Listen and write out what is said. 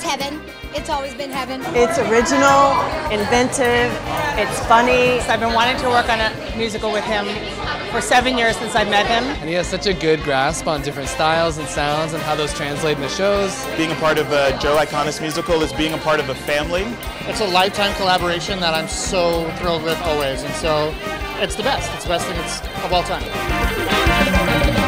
heaven. It's always been heaven. It's original, inventive, it's funny. I've been wanting to work on a musical with him for 7 years since I met him. And he has such a good grasp on different styles and sounds and how those translate into shows. Being a part of a Joe Iconis musical is being a part of a family. It's a lifetime collaboration that I'm so thrilled with always, and so it's the best. It's the best thing of all time.